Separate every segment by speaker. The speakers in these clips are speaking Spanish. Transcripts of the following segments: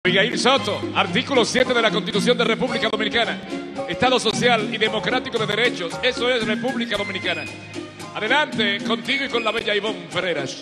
Speaker 1: Abigail Soto, artículo 7 de la Constitución de República Dominicana. Estado social y democrático de derechos. Eso es República Dominicana. Adelante, contigo y con la bella Ivonne Ferreras.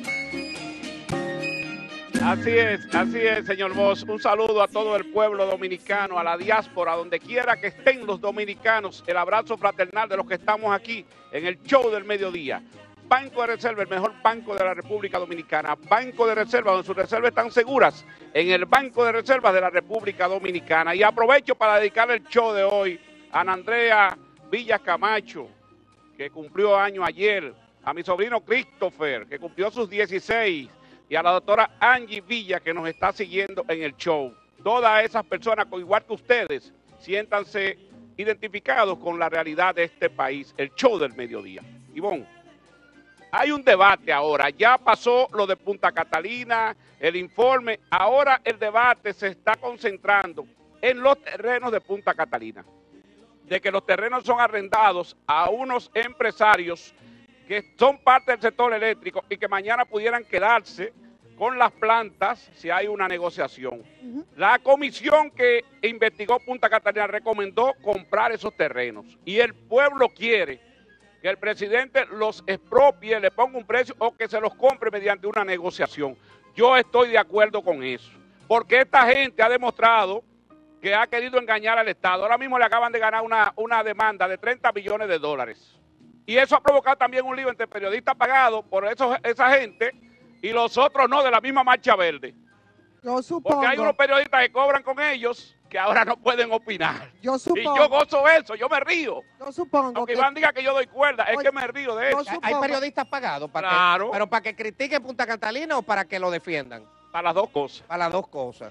Speaker 2: Así es, señor Bosch. Un saludo a todo el pueblo dominicano, a la diáspora, donde quiera que estén los dominicanos. El abrazo fraternal de los que estamos aquí en el show del mediodía. Banco de Reserva, el mejor banco de la República Dominicana. Banco de Reserva, donde sus reservas están seguras, en el Banco de Reservas de la República Dominicana. Y aprovecho para dedicar el show de hoy a Ana Andrea Villas Camacho, que cumplió año ayer, a mi sobrino Christopher, que cumplió sus 16, y a la doctora Angie Villa, que nos está siguiendo en el show. Todas esas personas, igual que ustedes, siéntanse identificados con la realidad de este país, el show del mediodía. Ivonne, hay un debate ahora, ya pasó lo de Punta Catalina, el informe, ahora el debate se está concentrando en los terrenos de Punta Catalina, de que los terrenos son arrendados a unos empresarios que son parte del sector eléctrico y que mañana pudieran quedarse con las plantas si hay una negociación. La comisión que investigó Punta Catalina recomendó comprar esos terrenos y el pueblo quiere que el presidente los expropie, le ponga un precio o que se los compre mediante una negociación. Yo estoy de acuerdo con eso, porque esta gente ha demostrado que ha querido engañar al Estado. Ahora mismo le acaban de ganar una demanda de 30 millones de dólares. Y eso ha provocado también un lío entre periodistas pagados por esa gente y los otros no, de la misma Marcha Verde.
Speaker 3: Yo supongo.
Speaker 2: Porque hay unos periodistas que cobran con ellos que ahora no pueden opinar.
Speaker 3: Yo supongo.
Speaker 2: Y yo gozo eso, yo me río.
Speaker 3: Yo supongo.
Speaker 2: Aunque Iván diga que yo doy cuerda, es que me río de eso.
Speaker 4: Hay periodistas pagados para
Speaker 2: claro.
Speaker 4: pero para que critiquen Punta Catalina o para que lo defiendan.
Speaker 2: Para las dos cosas.
Speaker 4: Para las dos cosas.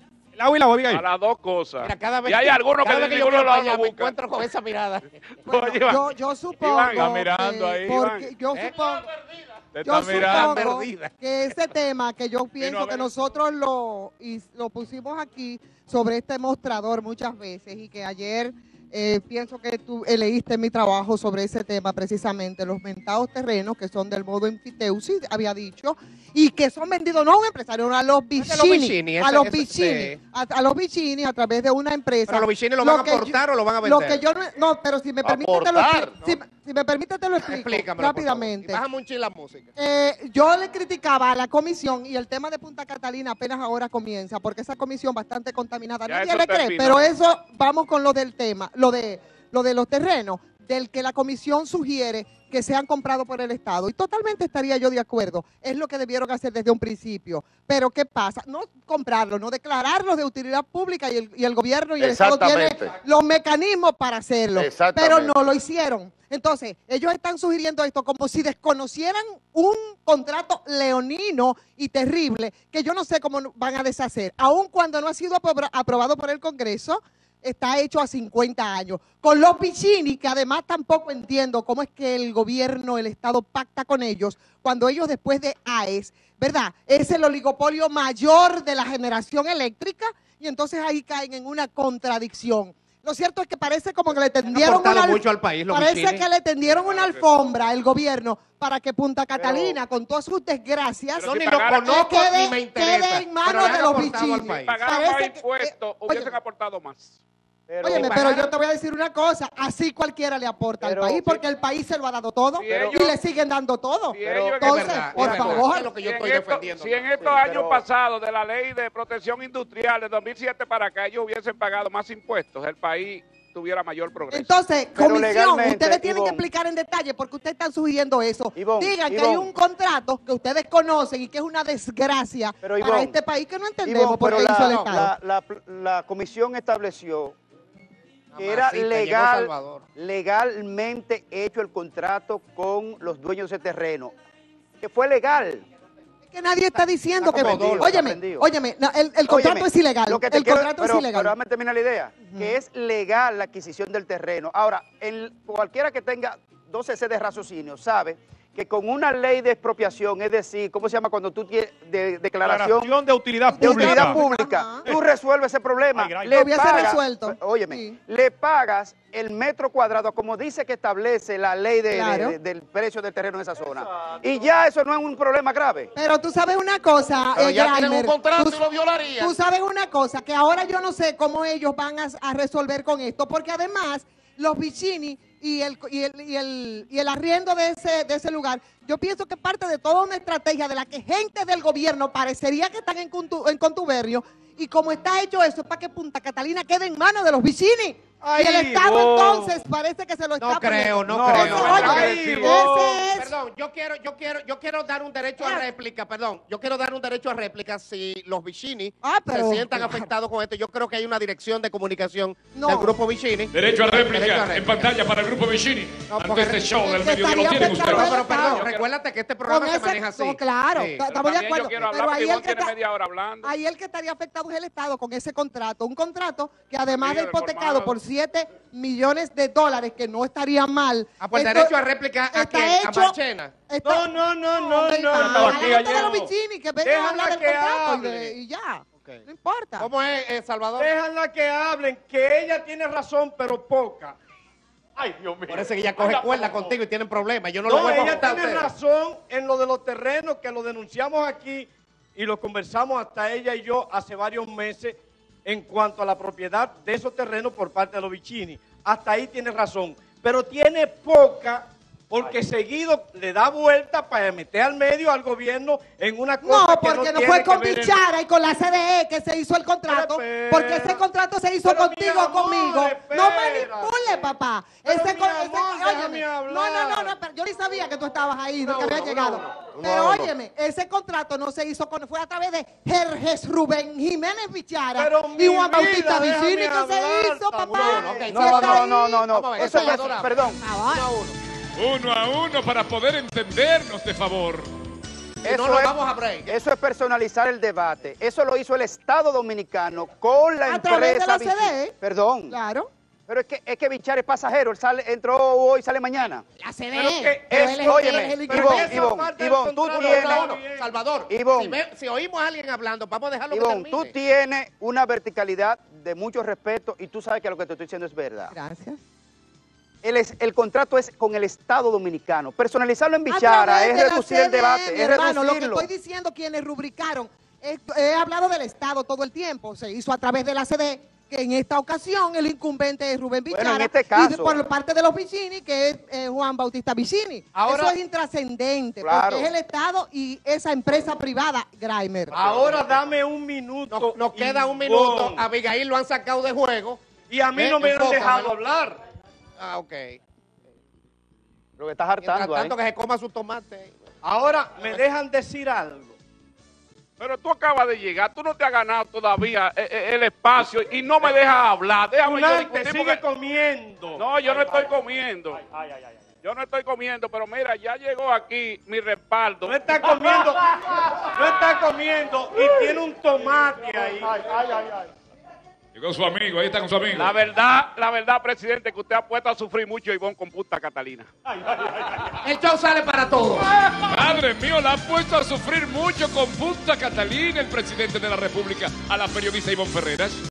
Speaker 2: Para las dos cosas.
Speaker 4: Mira, cada vez
Speaker 2: y hay algunos que
Speaker 4: yo
Speaker 2: me
Speaker 4: encuentro con esa mirada.
Speaker 3: Bueno, yo supongo.
Speaker 2: Iván, está mirando ahí,
Speaker 3: porque yo supongo.
Speaker 2: Yo
Speaker 3: supongo que ese tema que yo pienso que nosotros lo pusimos aquí sobre este mostrador muchas veces y que ayer pienso que tú leíste mi trabajo sobre ese tema precisamente, los mentados terrenos que son del modo enfiteusi, había dicho, y que son vendidos no a un empresario, a los vicini, a los vicini a través de una empresa.
Speaker 4: ¿Pero los vicini lo van a aportar o lo van a vender?
Speaker 3: Lo que yo no, pero si me permite te lo explico rápidamente.
Speaker 4: Bájame un ching la música.
Speaker 3: Yo le criticaba a la comisión y el tema de Punta Catalina apenas ahora comienza, porque esa comisión bastante contaminada, nadie le cree, pero eso vamos con lo del tema, lo de los terrenos, del que la comisión sugiere que sean comprados por el Estado. Y totalmente estaría yo de acuerdo. Es lo que debieron hacer desde un principio. Pero ¿qué pasa? No comprarlos, no declararlos de utilidad pública y el gobierno y el Estado tienen los mecanismos para hacerlo. Pero no lo hicieron. Entonces, ellos están sugiriendo esto como si desconocieran un contrato leonino y terrible que yo no sé cómo van a deshacer. Aun cuando no ha sido aprobado por el Congreso, está hecho a 50 años. Con los Piccini, que además tampoco entiendo cómo es que el gobierno, el Estado pacta con ellos, cuando ellos después de AES, ¿verdad? Es el oligopolio mayor de la generación eléctrica y entonces ahí caen en una contradicción. Lo cierto es que parece como que le tendieron le tendieron una alfombra el gobierno para que Punta Catalina, con todas sus desgracias,
Speaker 4: ni lo conozco ni me interesa,
Speaker 3: quede en manos de los Piccini.
Speaker 2: Si pagaran más impuestos, hubiesen aportado más.
Speaker 3: Pero yo te voy a decir una cosa, así cualquiera le aporta al país, porque el país se lo ha dado todo y le siguen dando todo. Entonces, por favor,
Speaker 4: lo que yo estoy defendiendo.
Speaker 2: Si en estos años pasados de la ley de protección industrial de 2007 para acá ellos hubiesen pagado más impuestos, el país tuviera mayor progreso.
Speaker 3: Entonces, comisión, ustedes tienen que explicar en detalle porque ustedes están sugiriendo eso. Digan que hay un contrato que ustedes conocen y que es una desgracia para este país que no entendemos por qué hizo el Estado.
Speaker 5: La comisión estableció que era legalmente hecho el contrato con los dueños de ese terreno, que fue legal.
Speaker 3: Es que nadie está diciendo que... Óyeme, el contrato es ilegal.
Speaker 5: Pero déjame terminar la idea, que es legal la adquisición del terreno. Ahora, cualquiera que tenga 12 C de raciocinio sabe que con una ley de expropiación, es decir, ¿cómo se llama cuando tú tienes declaración
Speaker 6: de utilidad
Speaker 5: de
Speaker 6: pública?
Speaker 5: utilidad pública, tú resuelves ese problema.
Speaker 3: Lo hubiese resuelto.
Speaker 5: Óyeme,
Speaker 3: Sí.
Speaker 5: le pagas el metro cuadrado como dice que establece la ley
Speaker 3: Claro.
Speaker 5: del precio del terreno en esa zona. Y ya eso no es un problema grave.
Speaker 3: Pero tú sabes una cosa,
Speaker 4: Pero ya tienen
Speaker 3: Graimer,
Speaker 4: un contrato
Speaker 3: tú-
Speaker 4: y lo violarían.
Speaker 3: Tú sabes una cosa, que ahora yo no sé cómo ellos van a resolver con esto, porque además los vicini y el arriendo de ese lugar, yo pienso que parte de toda una estrategia de la que gente del gobierno parecería que están en contubernio, y como está hecho eso es para que Punta Catalina quede en manos de los vicini. Y el Estado entonces parece que se lo está
Speaker 4: No creo,
Speaker 3: poniendo.
Speaker 4: no creo.
Speaker 3: Oye, ese es...
Speaker 4: Perdón, yo quiero dar un derecho a réplica, perdón. Yo quiero dar un derecho a réplica si los vicini
Speaker 3: pero-
Speaker 4: se sientan afectados con esto. Yo creo que hay una dirección de comunicación
Speaker 3: No.
Speaker 4: del grupo vicini.
Speaker 1: Derecho a réplica
Speaker 4: Derecho a
Speaker 1: en
Speaker 4: réplica.
Speaker 1: pantalla para el grupo Vicini.
Speaker 4: No,
Speaker 1: Ante
Speaker 4: porque
Speaker 1: este show del
Speaker 3: que
Speaker 1: mediodía lo
Speaker 3: estaría
Speaker 1: tienen
Speaker 3: afectado
Speaker 1: ustedes.
Speaker 4: Pero perdón,
Speaker 3: Estado.
Speaker 4: recuérdate que este programa se maneja así.
Speaker 3: No, claro,
Speaker 4: Sí.
Speaker 3: estamos de
Speaker 2: También
Speaker 3: acuerdo.
Speaker 2: yo quiero
Speaker 3: Pero
Speaker 2: hablar,
Speaker 3: ahí
Speaker 2: Ivonne
Speaker 3: el que
Speaker 2: tiene
Speaker 3: está,
Speaker 2: media hora hablando.
Speaker 3: ahí el que estaría afectado es el Estado con ese contrato. Un contrato que además
Speaker 2: Sí,
Speaker 3: de hipotecado
Speaker 2: reformado.
Speaker 3: por $7 millones, que no estaría mal.
Speaker 4: Ah, pues
Speaker 3: Esto
Speaker 4: derecho a réplica a
Speaker 3: está
Speaker 4: quién, a
Speaker 3: hecho-
Speaker 4: Marchena.
Speaker 3: está-
Speaker 6: No.
Speaker 3: Hombre,
Speaker 6: no.
Speaker 3: a la
Speaker 6: Aquí
Speaker 3: gente de
Speaker 6: yo-
Speaker 3: los vicini que vengan a
Speaker 6: Déjala
Speaker 3: hablar del
Speaker 6: que
Speaker 3: contrato
Speaker 6: hable.
Speaker 3: y ya.
Speaker 4: Ok.
Speaker 3: No importa.
Speaker 4: ¿Cómo es, Salvador?
Speaker 6: Déjala que hablen, que ella tiene razón, pero poca. Ay, Dios mío.
Speaker 4: Parece que ella coge cuerda contigo y tienen problemas. Yo no lo
Speaker 6: No,
Speaker 4: vuelvo a
Speaker 6: ella
Speaker 4: juntar a
Speaker 6: tiene
Speaker 4: ustedes.
Speaker 6: razón en lo de los terrenos, que lo denunciamos aquí y lo conversamos hasta ella y yo hace varios meses en cuanto a la propiedad de esos terrenos por parte de los vicini. Hasta ahí tiene razón. Pero tiene poca porque seguido le da vuelta para meter al medio al gobierno en una cosa
Speaker 3: No,
Speaker 6: que
Speaker 3: porque no
Speaker 6: tiene
Speaker 3: fue
Speaker 6: que
Speaker 3: con
Speaker 6: ver en-
Speaker 3: Bichara y con la CDE que se hizo el contrato,
Speaker 6: Pero,
Speaker 3: porque ese contrato se hizo
Speaker 6: pero,
Speaker 3: contigo,
Speaker 6: mi amor,
Speaker 3: conmigo. No
Speaker 6: espérate.
Speaker 3: manipule, papá.
Speaker 6: Pero,
Speaker 3: Ese,
Speaker 6: mi
Speaker 3: con-
Speaker 6: amor, déjame hablar.
Speaker 3: no, pero yo ni sabía que tú estabas ahí, no, que había
Speaker 6: uno,
Speaker 3: llegado.
Speaker 6: uno.
Speaker 3: Pero
Speaker 5: Uno.
Speaker 3: óyeme, ese contrato no se hizo fue a través de Jerjes Rubén Jiménez Bichara
Speaker 6: Pero,
Speaker 3: y
Speaker 6: mi
Speaker 3: Juan Bautista
Speaker 6: vida,
Speaker 3: Vicini que
Speaker 6: déjame
Speaker 3: se
Speaker 6: hablar,
Speaker 3: hizo,
Speaker 6: Saúl.
Speaker 3: papá.
Speaker 4: Ok,
Speaker 3: Sí,
Speaker 5: No,
Speaker 3: está
Speaker 5: no,
Speaker 3: ahí.
Speaker 5: no, no,
Speaker 4: Vamos a
Speaker 5: no.
Speaker 4: ver,
Speaker 5: Eso es,
Speaker 4: Salvador,
Speaker 5: perdón.
Speaker 3: Ah,
Speaker 1: Uno a uno para poder entendernos, de favor.
Speaker 4: Si no, nos vamos a break.
Speaker 5: Eso es personalizar el debate. Eso lo hizo el Estado Dominicano con la
Speaker 3: A través de
Speaker 5: empresa
Speaker 3: la
Speaker 5: Vicini.
Speaker 3: CDE.
Speaker 5: Perdón.
Speaker 3: Claro.
Speaker 5: Pero es que Bichara es pasajero. Él entró hoy, sale mañana.
Speaker 3: La CDE.
Speaker 6: Pero que
Speaker 3: pero
Speaker 5: es-
Speaker 3: él
Speaker 5: óyeme,
Speaker 3: él es
Speaker 6: pero
Speaker 5: Ivonne,
Speaker 6: esa
Speaker 5: Ivonne,
Speaker 6: parte del
Speaker 5: Ivonne, tú
Speaker 6: contrato
Speaker 5: tienes-
Speaker 6: está
Speaker 4: No,
Speaker 6: bien.
Speaker 4: Salvador,
Speaker 5: Ivonne.
Speaker 4: si oímos a alguien hablando, vamos a dejarlo que
Speaker 5: Ivonne,
Speaker 4: termine.
Speaker 5: tú tienes una verticalidad de mucho respeto y tú sabes que lo que te estoy diciendo es verdad.
Speaker 3: Gracias.
Speaker 5: El contrato es con el Estado Dominicano. Personalizarlo en
Speaker 3: A
Speaker 5: Bichara
Speaker 3: través
Speaker 5: es
Speaker 3: de la
Speaker 5: reducir el
Speaker 3: CDE,
Speaker 5: debate,
Speaker 3: mi
Speaker 5: es
Speaker 3: hermano, lo que
Speaker 5: reducirlo.
Speaker 3: estoy diciendo, quienes rubricaron, he hablado del Estado todo el tiempo, se hizo a través de la CDE, que en esta ocasión el incumbente es Rubén
Speaker 5: Bueno,
Speaker 3: Bichara,
Speaker 5: en este
Speaker 3: y
Speaker 5: caso-
Speaker 3: por parte de los Vicini, que es Juan Bautista Vicini.
Speaker 6: Ahora-
Speaker 3: Eso es intrascendente,
Speaker 5: Claro.
Speaker 3: porque es el Estado y esa empresa privada, Graimer.
Speaker 6: Ahora dame un minuto.
Speaker 4: Nos queda un
Speaker 6: Ivonne.
Speaker 4: minuto. A Abigail lo han sacado de juego.
Speaker 6: Y a mí no me han
Speaker 4: enfócamelo.
Speaker 6: dejado hablar.
Speaker 4: Ah, ok.
Speaker 5: Lo que estás
Speaker 4: Mientras
Speaker 5: hartando ahí.
Speaker 4: tanto que se coma su tomate.
Speaker 6: Ahora me dejan decir algo.
Speaker 2: Pero tú acabas de llegar, tú no te has ganado todavía el espacio y no me dejas hablar. Déjame yo
Speaker 6: Tunante,
Speaker 2: discutir
Speaker 6: sigue
Speaker 2: porque-
Speaker 6: comiendo.
Speaker 2: No, yo no estoy comiendo. Yo no estoy comiendo, pero mira, ya llegó aquí mi respaldo.
Speaker 6: No está comiendo. No está comiendo y tiene un tomate ahí.
Speaker 1: Llegó su amigo, ahí está con su amigo.
Speaker 2: La verdad, presidente, que usted ha puesto a sufrir mucho a Ivonne con Punta Catalina.
Speaker 4: El show sale para todos.
Speaker 1: Madre mío, la ha puesto a sufrir mucho con Punta Catalina, el presidente de la República, a la periodista Ivonne Ferreras.